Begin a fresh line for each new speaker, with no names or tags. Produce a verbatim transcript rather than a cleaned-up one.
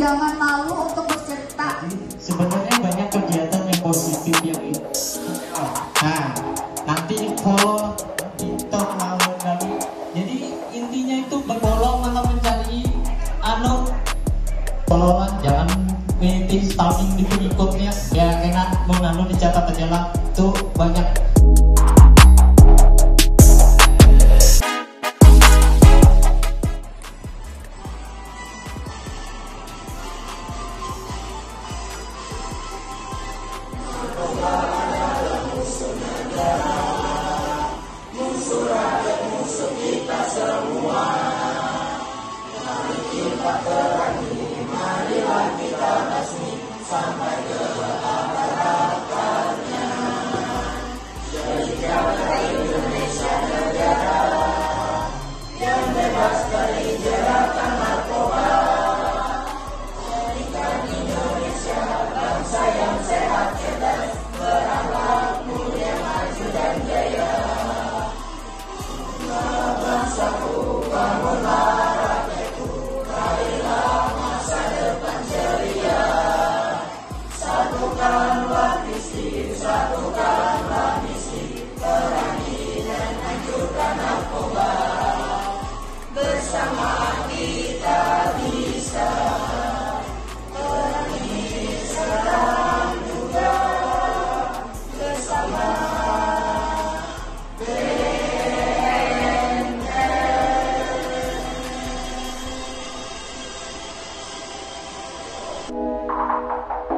jangan malu untuk bercerita.
Sebenarnya banyak kegiatan yang positif yang itu. Nah, nanti follow TikTok lawan kami. Jadi intinya itu berfollow malah mencari anu followan, jangan mengikuti stalking di pengikutnya. Ya kena mau anu dicatat aja lah. Tuh banyak.
Thank you.